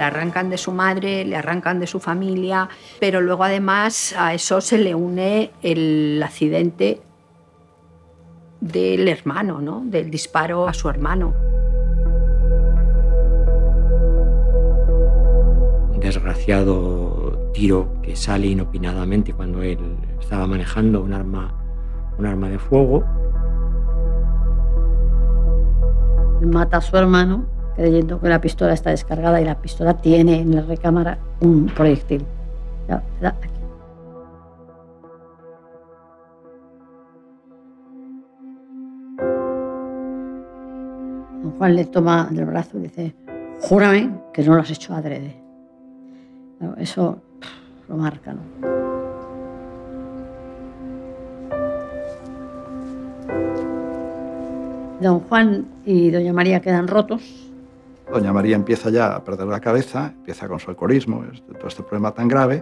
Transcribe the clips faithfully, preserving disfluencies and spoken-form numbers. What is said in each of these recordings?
arrancan de su madre, le arrancan de su familia, pero luego además a eso se le une el accidente del hermano, ¿no? Del disparo a su hermano. Un desgraciado tiro que sale inopinadamente cuando él estaba manejando un arma, un arma de fuego. Mata a su hermano creyendo que la pistola está descargada y la pistola tiene en la recámara un proyectil. Ya, ya, aquí. Don Juan le toma del brazo y dice: júrame que no lo has hecho adrede. Claro, eso pff, lo marca, ¿no? Don Juan y doña María quedan rotos. Doña María empieza ya a perder la cabeza, empieza con su alcoholismo, todo este problema tan grave.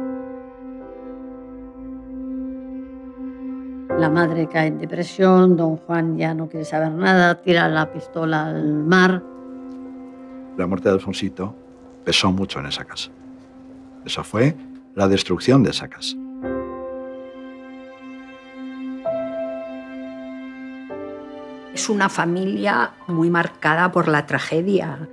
La madre cae en depresión, don Juan ya no quiere saber nada, tira la pistola al mar. La muerte de Alfonsito pesó mucho en esa casa. Eso fue la destrucción de esa casa. Es una familia muy marcada por la tragedia.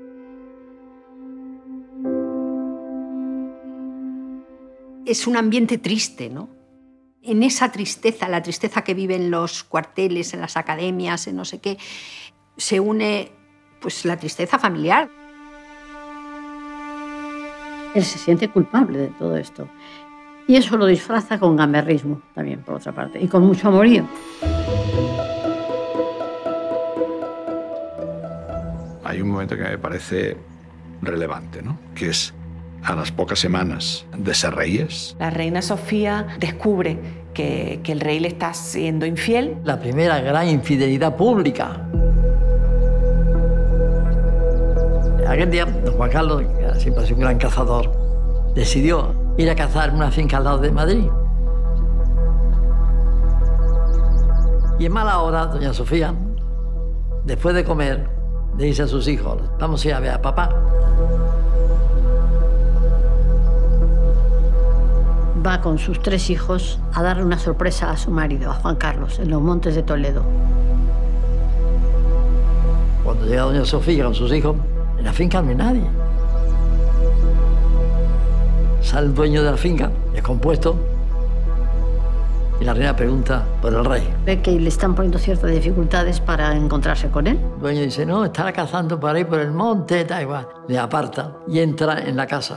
Es un ambiente triste, ¿no? En esa tristeza, la tristeza que viven los cuarteles, en las academias, en no sé qué, se une pues, la tristeza familiar. Él se siente culpable de todo esto. Y eso lo disfraza con gamberrismo también, por otra parte, y con mucho amorío. Hay un momento que me parece relevante, ¿no? Que es a las pocas semanas de ser reyes. La reina Sofía descubre que, que el rey le está siendo infiel. La primera gran infidelidad pública. Aquel día, don Juan Carlos, que siempre ha sido un gran cazador, decidió ir a cazar en una finca al lado de Madrid. Y en mala hora, doña Sofía, después de comer, le dice a sus hijos: vamos a ir a ver a papá. Va con sus tres hijos a darle una sorpresa a su marido, a Juan Carlos, en los montes de Toledo. Cuando llega doña Sofía con sus hijos, en la finca no hay nadie. Sale el dueño de la finca, descompuesto, y la reina pregunta por el rey. Ve que le están poniendo ciertas dificultades para encontrarse con él. El dueño dice: no, estará cazando por ahí por el monte, tal igual. Le aparta y entra en la casa.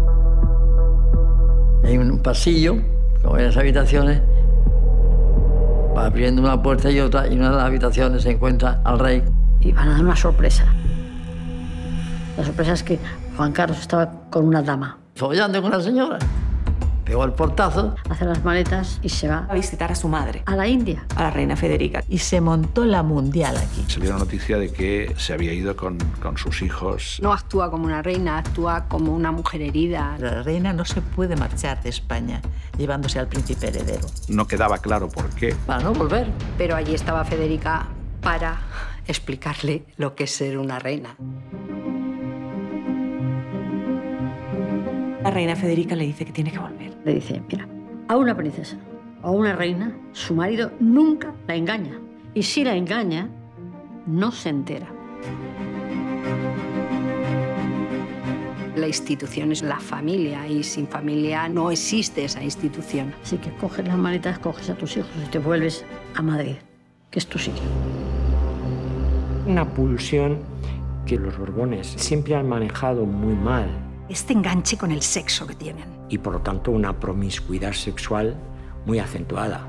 Hay un pasillo, con varias habitaciones, va abriendo una puerta y otra, y en una de las habitaciones se encuentra al rey. Y van a dar una sorpresa. La sorpresa es que Juan Carlos estaba con una dama. Follando con una señora. Pegó el portazo. Hace las maletas y se va A visitar a su madre, a la India. a la reina Federica. Y se montó la mundial aquí. Se dio la noticia de que se había ido con, con sus hijos. No actúa como una reina, actúa como una mujer herida. La reina no se puede marchar de España llevándose al príncipe heredero. No quedaba claro por qué. Para no volver. Pero allí estaba Federica para explicarle lo que es ser una reina. La reina Federica le dice que tiene que volver. Le dice: mira, a una princesa o a una reina, su marido nunca la engaña. Y si la engaña, no se entera. La institución es la familia y sin familia no existe esa institución. Así que coges las maletas, coges a tus hijos y te vuelves a Madrid, que es tu sitio. Una pulsión que los Borbones siempre han manejado muy mal. Este enganche con el sexo que tienen. Y por lo tanto una promiscuidad sexual muy acentuada.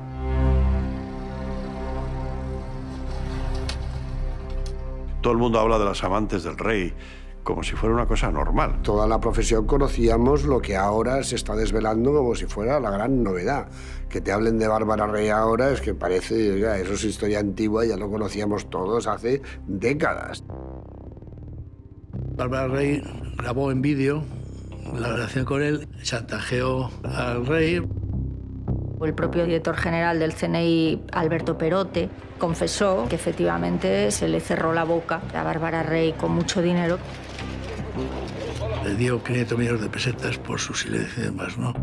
Todo el mundo habla de las amantes del rey como si fuera una cosa normal. Toda la profesión conocíamos lo que ahora se está desvelando como si fuera la gran novedad. Que te hablen de Bárbara Rey ahora es que parece, ya, eso es historia antigua, ya lo conocíamos todos hace décadas. Bárbara Rey grabó en vídeo la relación con él, chantajeó al rey. El propio director general del C N I, Alberto Perote, confesó que efectivamente se le cerró la boca a Bárbara Rey con mucho dinero. Le dio quinientos millones de pesetas por su silencio y demás, ¿no?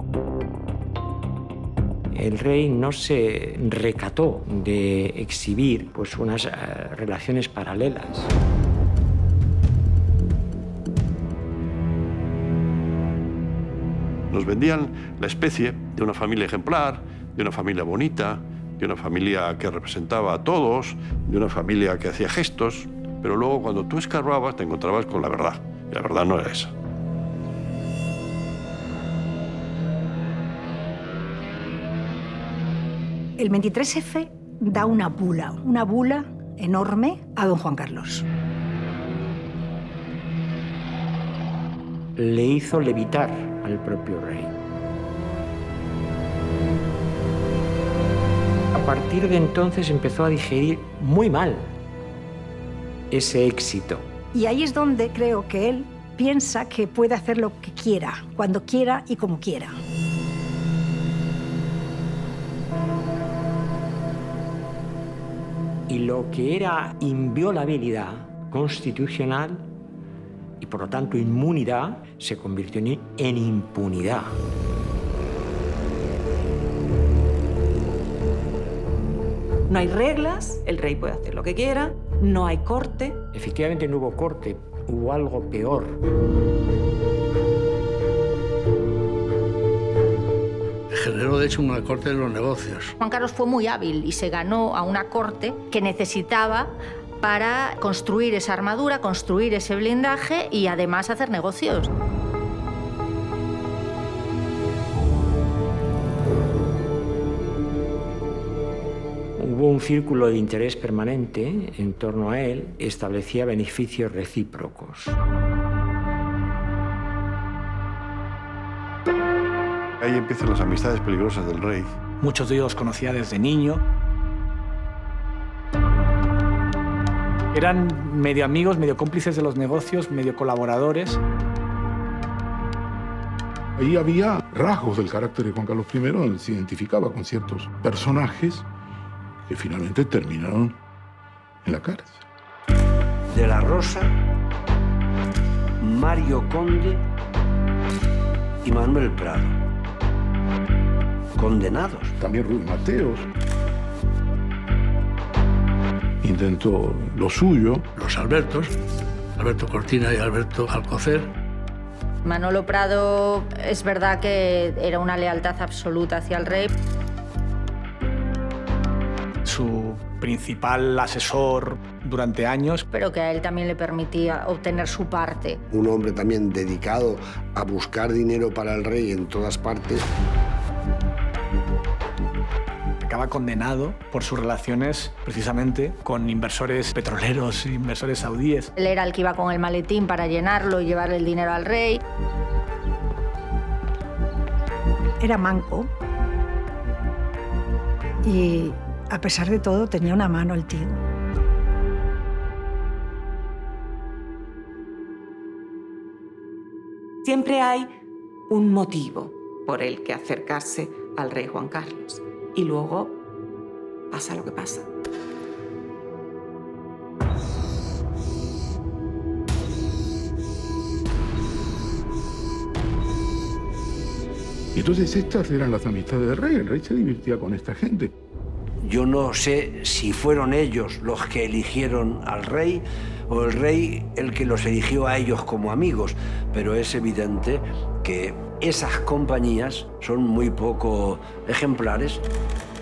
El rey no se recató de exhibir pues, unas uh, relaciones paralelas. Nos vendían la especie de una familia ejemplar, de una familia bonita, de una familia que representaba a todos, de una familia que hacía gestos, pero luego cuando tú escarbabas te encontrabas con la verdad, y la verdad no era esa. El veintitrés efe da una bula, una bula enorme a don Juan Carlos. Le hizo levitar al propio rey. A partir de entonces empezó a digerir muy mal ese éxito. Y ahí es donde creo que él piensa que puede hacer lo que quiera, cuando quiera y como quiera. Y lo que era inviolabilidad constitucional y por lo tanto inmunidad se convirtió en impunidad. No hay reglas, el rey puede hacer lo que quiera, no hay corte. Efectivamente no hubo corte, hubo algo peor. Generó, de hecho, una corte de los negocios. Juan Carlos fue muy hábil y se ganó a una corte que necesitaba para construir esa armadura, construir ese blindaje y además hacer negocios. Hubo un círculo de interés permanente en torno a él, establecía beneficios recíprocos. Ahí empiezan las amistades peligrosas del rey. Muchos de ellos los conocía desde niño. Eran medio amigos, medio cómplices de los negocios, medio colaboradores. Ahí había rasgos del carácter de Juan Carlos primero, donde se identificaba con ciertos personajes que finalmente terminaron en la cárcel. De la Rosa, Mario Conde y Manuel Prado. Condenados. También Ruiz Mateos intentó lo suyo. Los Albertos, Alberto Cortina y Alberto Alcocer. Manolo Prado es verdad que era una lealtad absoluta hacia el rey. Su principal asesor durante años. Pero que a él también le permitía obtener su parte. Un hombre también dedicado a buscar dinero para el rey en todas partes. Acaba condenado por sus relaciones precisamente con inversores petroleros, inversores saudíes. Él era el que iba con el maletín para llenarlo y llevarle el dinero al rey. Era manco y, a pesar de todo, tenía una mano el tío. Siempre hay un motivo por el que acercarse al rey Juan Carlos. Y luego pasa lo que pasa. Y entonces estas eran las amistades del rey. El rey se divertía con esta gente. Yo no sé si fueron ellos los que eligieron al rey o el rey el que los eligió a ellos como amigos, pero es evidente que esas compañías son muy poco ejemplares.